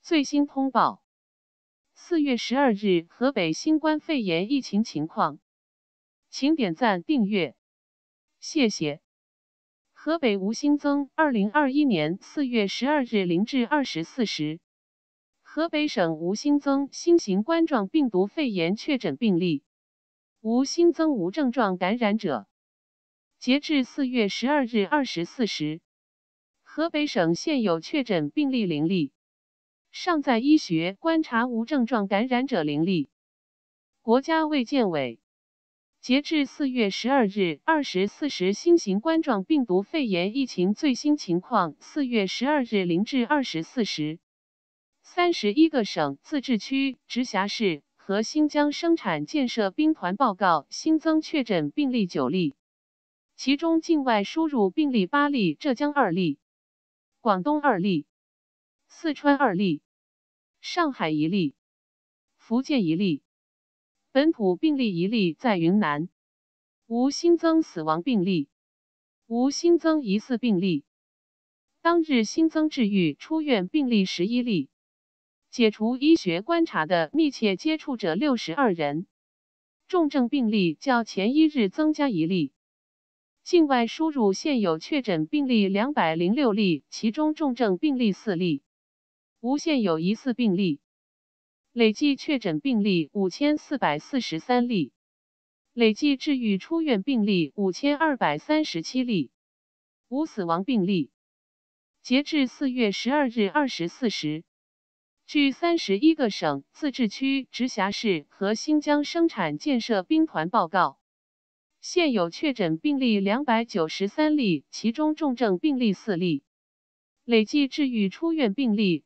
最新通报：4月12日，河北新冠肺炎疫情情况，请点赞订阅，谢谢。河北无新增2021年4月12日0至24时，河北省无新增新型冠状病毒肺炎确诊病例，无新增无症状感染者。截至4月12日24时，河北省现有确诊病例0例，尚在医学观察无症状感染者0例。国家卫健委截至4月12日24时新型冠状病毒肺炎疫情最新情况：4月12日0至24时，31个省、自治区、直辖市和新疆生产建设兵团报告新增确诊病例9例，其中境外输入病例8例，浙江2例，广东2例，四川2例，上海1例，福建1例。本土病例1例在云南，无新增死亡病例，无新增疑似病例。当日新增治愈出院病例11例，解除医学观察的密切接触者62人，重症病例较前一日增加1例。境外输入现有确诊病例206例，其中重症病例4例，无现有疑似病例。累计确诊病例5443例，累计治愈出院病例5237例，无死亡病例。截至4月12日24时，据31个省、自治区、直辖市和新疆生产建设兵团报告，现有确诊病例293例，其中重症病例4例，累计治愈出院病例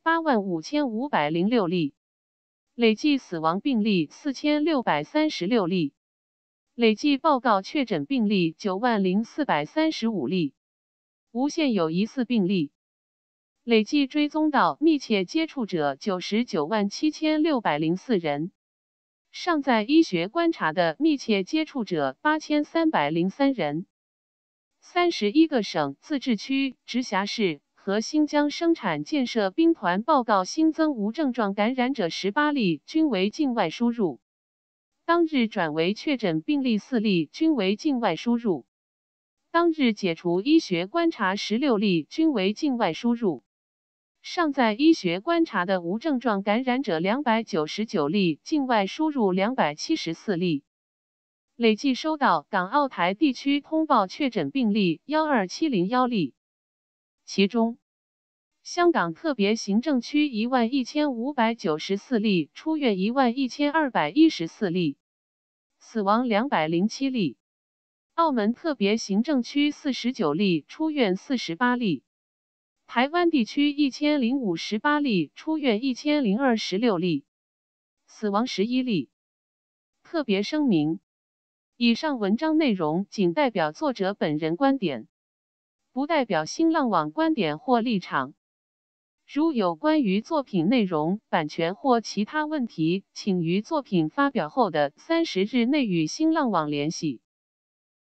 85506例。累计死亡病例4636例，累计报告确诊病例90435例，无现有疑似病例。累计追踪到密切接触者997604人，尚在医学观察的密切接触者8303人。31个省、自治区、直辖市和新疆生产建设兵团报告新增无症状感染者18例，均为境外输入。当日转为确诊病例4例，均为境外输入。当日解除医学观察16例，均为境外输入。尚在医学观察的无症状感染者299例，境外输入274例。累计收到港澳台地区通报确诊病例12701例。其中，香港特别行政区11594例，出院11214例，死亡207例；澳门特别行政区49例，出院48例；台湾地区1058例，出院1026例，死亡11例。特别声明：以上文章内容仅代表作者本人观点，不代表新浪网观点或立场。如有关于作品内容、版权或其他问题，请于作品发表后的30日内与新浪网联系。